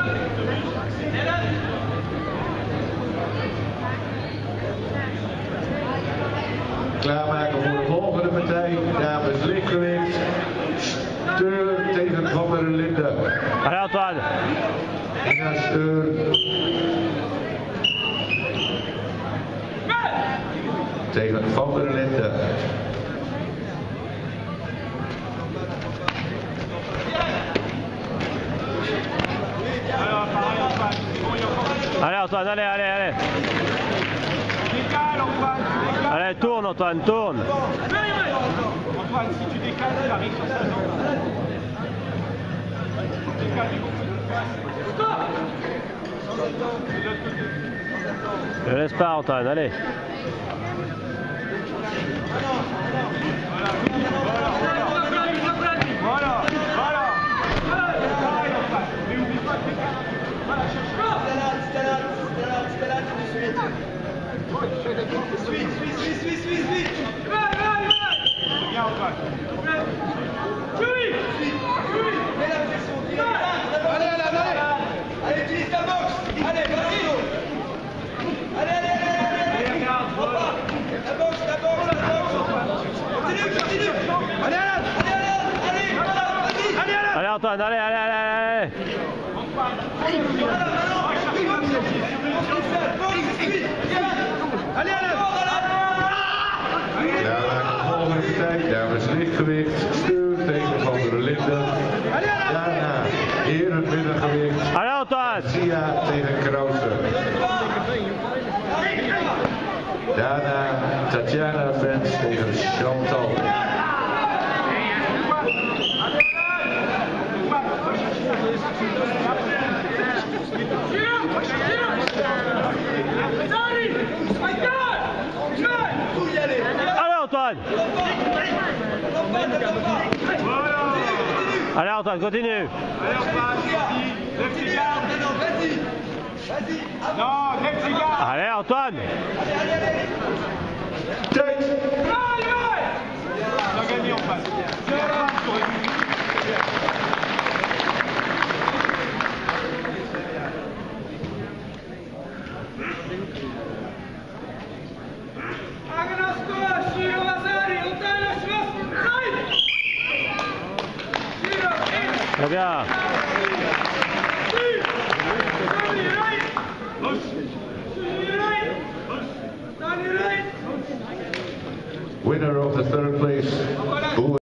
Klaarmaken voor de volgende partij, dames lichtgewicht. Steur tegen Van der Linden. Allez Antoine. Inga Steur. Tegen Van der Linden. Allez Antoine, allez, allez, allez. Allez, tourne Antoine, tourne. Antoine, si tu décales, tu arrives sur sa jambe. Décale du Ne laisse pas Antoine, allez. Voilà. Suis. Bien Antoine. Mets la pression, allez, utilise ta boxe. Allez, vas-y. Allez. La boxe. Continue. Allez. Allez Antoine, allez. Klaarmaken voor de volgende partij, dames lichtgewicht. Steur tegen Van der Linden. Daarna heren middengewicht. Allez Antoine. Sia tegen Krause. Daarna Tatjana Vens tegen Chantal. Allez Antoine. Allez Antoine, continue. Allez Antoine, lève tes gardes. Vas-y. Non, lève tes gardes. Allez Antoine. Tijd! On a gagné en face. Très bien. Winner of the third place.